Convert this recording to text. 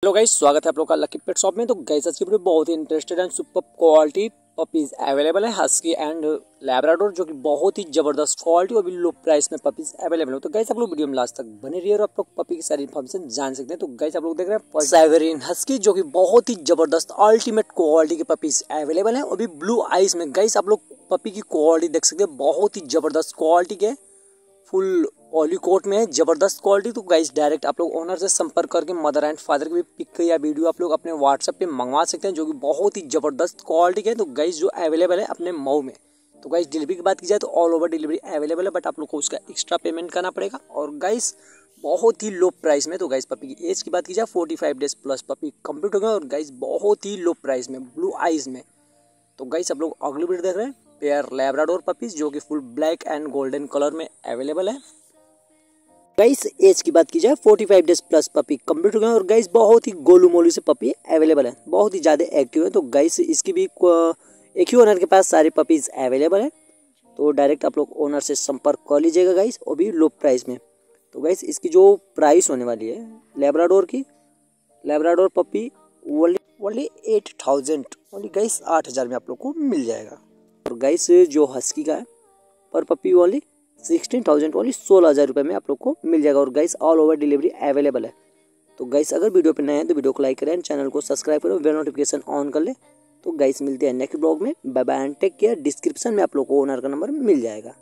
Hello guys, स्वागत है आप लोग का लकी पेट शॉप में। तो गाइस आज की वीडियो बहुत ही interested and super quality puppies available है हस्की एंड लैब्राडोर, जो कि बहुत ही जबरदस्त क्वालिटी और भी लो प्राइस में पपीज अवेलेबल है। तो गाइस आप लोग वीडियो में लास्ट तक बने रहिए और आप लोग पपी की सारी इन्फॉर्मेशन जान सकते हैं। तो गाइस आप लोग देख रहे हैं साइबेरियन हस्की, जो कि बहुत ही जबरदस्त अल्टीमेट क्वालिटी के पपीज अवेलेबल है और भी ब्लू आइज में। गाइस आप लोग पपी की क्वालिटी देख सकते हैं, बहुत ही जबरदस्त क्वालिटी के फुल ऑली कोट में है, जबरदस्त क्वालिटी। तो गाइस डायरेक्ट आप लोग ओनर से संपर्क करके मदर एंड फादर की भी पिक या वीडियो आप लोग अपने व्हाट्सएप पे मंगवा सकते हैं, जो कि बहुत ही जबरदस्त क्वालिटी के है। तो गाइस जो अवेलेबल है अपने मऊ में। तो गाइस डिलीवरी की बात की जाए तो ऑल ओवर डिलीवरी अवेलेबल है, बट आप लोग को उसका एक्स्ट्रा पेमेंट करना पड़ेगा। और गाइस बहुत ही लो प्राइस में। तो गाइस पपी की एज की बात की जाए 45 डेज प्लस पपी कंप्लीट हो गया और गाइस बहुत ही लो प्राइस में ब्लू आइज में। तो गाइस आप लोग अगली वीडियो देख रहे हैं पेयर लैब्राडोर पपीज, जो कि full black and golden colour में अवेलेबल है। गाइस एज की बात की जाए 45 डेज प्लस पपी कंप्लीट हो गए और गाइस बहुत ही गोलू मोलू से पपी अवेलेबल है, बहुत ही ज़्यादा एक्टिव है। तो गाइस इसकी भी एक ही ओनर के पास सारे पपीज अवेलेबल है। तो डायरेक्ट आप लोग ओनर से संपर्क कर लीजिएगा गाइस, वो भी लो प्राइस में। तो गाइस इसकी जो प्राइस होने वाली है लैब्राडोर की, Labrador puppy only 8000 only guys 8000 में आप लोग को मिल जाएगा। और गाइस जो हस्की का है पर पपी ओनली 16,000 ओनली 16,000 रुपये में आप लोग को मिल जाएगा। और guys all over delivery available है। तो गाइस अगर वीडियो पे नए हैं तो वीडियो को लाइक करें, चैनल को सब्सक्राइब करें, बेल नोटिफिकेशन ऑन कर ले। तो गाइस मिलते हैं नेक्स्ट ब्लॉग में। Bye bye and take care. Description में आप लोग को ओनर का नंबर मिल जाएगा।